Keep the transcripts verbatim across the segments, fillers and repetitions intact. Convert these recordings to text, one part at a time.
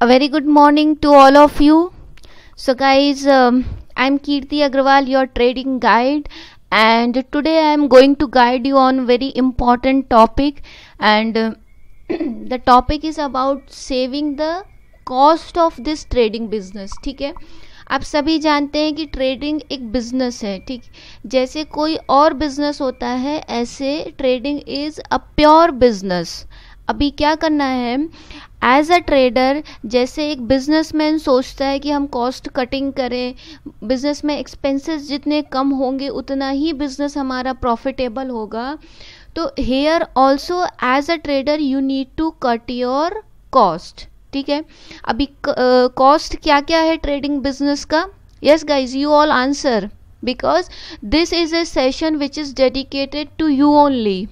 A very good morning to all of you. So guys, um, I'm Kirti Agrawal, your trading guide, and today I am going to guide you on very important topic, and uh, the topic is about saving the cost of this trading business. ठीक है, आप सभी जानते हैं कि trading एक business है. ठीक, जैसे कोई और बिजनेस होता है ऐसे trading is a pure business. अभी क्या करना है, एज अ ट्रेडर, जैसे एक बिजनेसमैन सोचता है कि हम कॉस्ट कटिंग करें, बिजनेस में एक्सपेंसेस जितने कम होंगे उतना ही बिजनेस हमारा प्रॉफिटेबल होगा. तो here also as a trader you need to cut your cost. ठीक है, अभी कॉस्ट uh, क्या क्या है ट्रेडिंग बिजनेस का? Yes guys, you all answer, because this is a session which is dedicated to you only.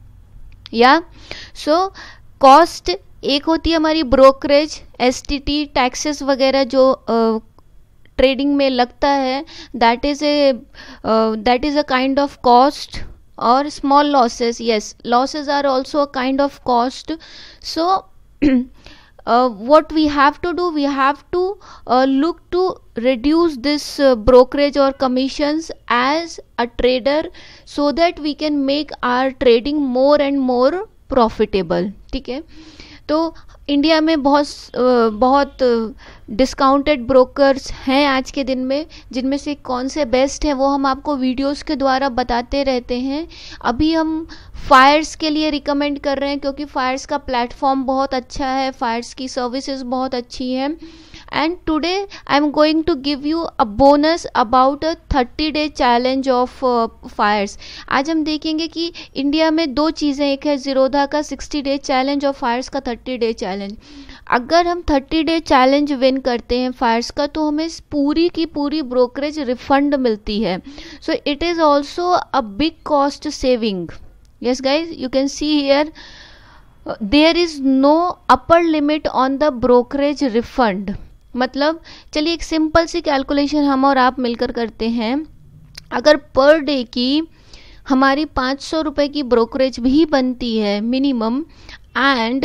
या so cost एक होती है हमारी ब्रोकरेज, एसटीटी, टैक्सेस वगैरह जो ट्रेडिंग uh, में लगता है, that is a that is a kind of cost. और small losses, yes, losses are also a kind of cost. So Uh, what we have to do, we have to uh, look to reduce this uh, brokerage or commissions as a trader, so that we can make our trading more and more profitable. ठीक है, तो India में बहुत बहुत discounted brokers हैं आज के दिन में, जिनमें से कौन से बेस्ट हैं वो हम आपको वीडियोस के द्वारा बताते रहते हैं. अभी हम फायर्स के लिए रिकमेंड कर रहे हैं क्योंकि फायर्स का प्लेटफॉर्म बहुत अच्छा है, फायर्स की सर्विसेज बहुत अच्छी हैं. And today I am going to give you a bonus about a thirty day challenge of Fyers. आज हम देखेंगे कि इंडिया में दो चीज़ें, एक है zerodha का सिक्सटी डे चैलेंज और फायर्स का थर्टी डे चैलेंज. अगर हम थर्टी डे चैलेंज विन करते हैं फायर्स का तो हमें पूरी की पूरी ब्रोकरेज रिफंड मिलती है. So it is also a big cost saving. Yes guys, you can see here uh, there is no upper limit on the brokerage refund. मतलब चलिए एक सिंपल सी कैलकुलेशन हम और आप मिलकर करते हैं. अगर पर डे की हमारी पाँच सौ रुपये की ब्रोकरेज भी बनती है minimum, and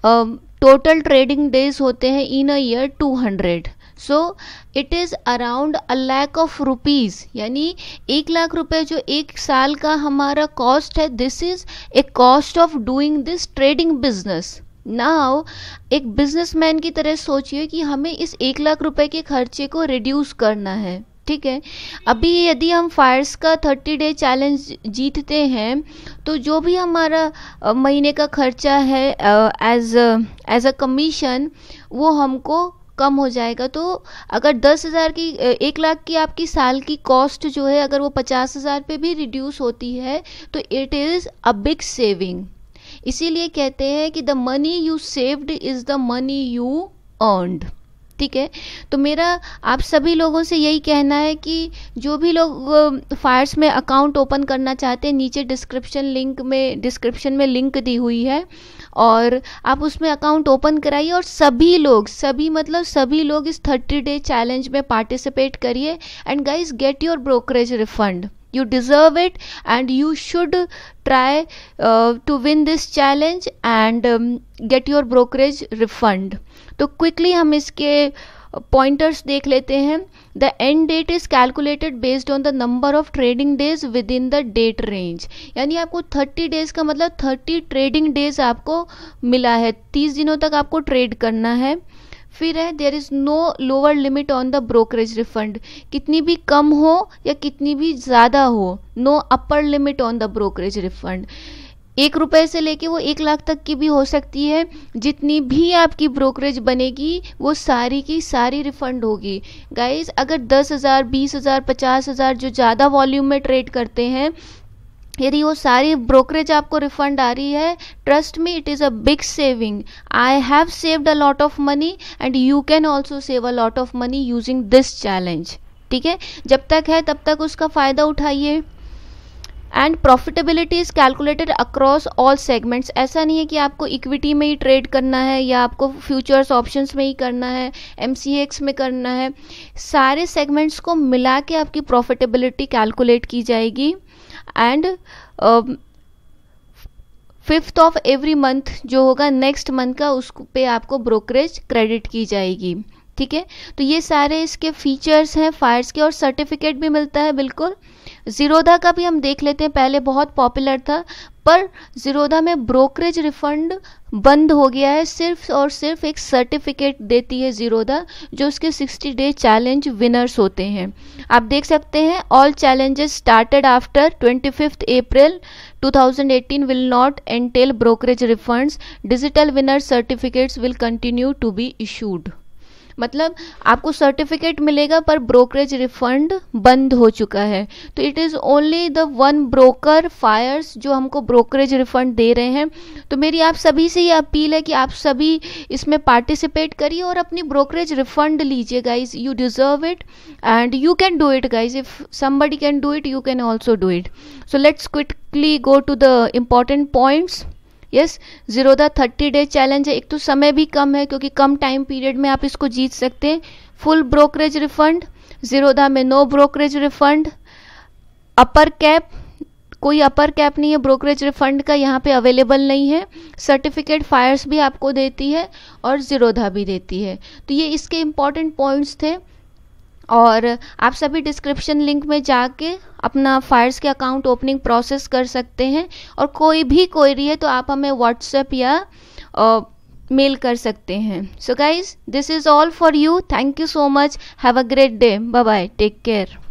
total trading days होते हैं in a year two hundred, so it is around a lakh of rupees, यानी एक लाख रुपए जो एक साल का हमारा कॉस्ट है. This is a cost of doing this trading business. Now एक बिजनेसमैन की तरह सोचिए कि हमें इस एक लाख रुपए के खर्चे को रिड्यूस करना है. ठीक है, अभी यदि हम फायर्स का थर्टी डे चैलेंज जीतते हैं तो जो भी हमारा महीने का खर्चा है एज एज अ कमीशन वो हमको कम हो जाएगा. तो अगर दस हज़ार की एक लाख की आपकी साल की कॉस्ट जो है, अगर वो पचास हज़ार पे भी रिड्यूस होती है तो it is a big saving. इसीलिए कहते हैं कि the money you saved is the money you earned. ठीक है, तो मेरा आप सभी लोगों से यही कहना है कि जो भी लोग फायर्स में अकाउंट ओपन करना चाहते हैं, नीचे डिस्क्रिप्शन लिंक में डिस्क्रिप्शन में लिंक दी हुई है और आप उसमें अकाउंट ओपन कराइए. और सभी लोग, सभी मतलब सभी लोग इस थर्टी डे चैलेंज में पार्टिसिपेट करिए. And guys, get your brokerage refund. You deserve it and you should try uh, to win this challenge and um, get your brokerage refund. तो quickly हम इसके pointers देख लेते हैं. The end date is calculated based on the number of trading days within the date range. यानी आपको thirty days का मतलब थर्टी trading days आपको मिला है, तीस दिनों तक आपको ट्रेड करना है. फिर है there is no lower limit on the brokerage refund. कितनी भी कम हो या कितनी भी ज़्यादा हो, no upper limit on the brokerage refund. एक रुपए से लेके वो एक लाख तक की भी हो सकती है. जितनी भी आपकी ब्रोकरेज बनेगी वो सारी की सारी रिफंड होगी. गाइज, अगर दस हज़ार, बीस हज़ार, पचास हज़ार जो ज़्यादा वॉल्यूम में ट्रेड करते हैं, यदि वो सारी ब्रोकरेज आपको रिफंड आ रही है, trust me, it is a big saving. I have saved a lot of money and you can also save a lot of money using this challenge. ठीक है, जब तक है तब तक उसका फ़ायदा उठाइए. And profitability is calculated across all segments. ऐसा नहीं है कि आपको इक्विटी में ही ट्रेड करना है या आपको फ्यूचर्स ऑप्शंस में ही करना है, एमसीएक्स में करना है. सारे सेगमेंट्स को मिला के आपकी प्रॉफिटेबिलिटी कैलकुलेट की जाएगी. And fifth of every month जो होगा नेक्स्ट मंथ का, उस पे आपको ब्रोकरेज क्रेडिट की जाएगी। ठीक है, तो ये सारे इसके फीचर्स हैं फायर्स के, और सर्टिफिकेट भी मिलता है बिल्कुल। zerodha का भी हम देख लेते हैं, पहले बहुत पॉपुलर था, पर zerodha में ब्रोकरेज रिफंड बंद हो गया है, सिर्फ और सिर्फ एक सर्टिफिकेट देती है zerodha, जो उसके सिक्सटी डे चैलेंज विनर्स होते हैं। आप देख सकते हैं, all challenges started after twenty fifth April two thousand eighteen will not entail brokerage refunds, digital winner certificates will continue to be issued. मतलब आपको सर्टिफिकेट मिलेगा पर ब्रोकरेज रिफंड बंद हो चुका है। तो it is only the one broker Fyers जो हमको ब्रोकरेज रिफंड दे रहे हैं। तो मेरी आप सभी से ये अपील है कि आप सभी इसमें पार्टिसिपेट करिए और अपनी ब्रोकरेज रिफंड लीजिए guys, you deserve it and you can do it guys, if somebody can do it you can also do it. So let's quickly go to the important points. Yes, zerodha thirty day challenge है, एक तो समय भी कम है क्योंकि कम time period में आप इसको जीत सकते हैं। फुल ब्रोकरेज रिफंड, zerodha में no brokerage refund, upper cap, कोई अपर कैप नहीं है ब्रोकरेज रिफंड का, यहाँ पे अवेलेबल नहीं है। सर्टिफिकेट फायर्स भी आपको देती है और zerodha भी देती है। तो ये इसके इम्पॉर्टेंट पॉइंट्स थे, और आप सभी डिस्क्रिप्शन लिंक में जाके अपना फायर्स के अकाउंट ओपनिंग प्रोसेस कर सकते हैं, और कोई भी क्वेरी है तो आप हमें व्हाट्सएप या मेल कर सकते हैं। So guys, this is all for you, thank you so much, have a great day, bye bye, take care.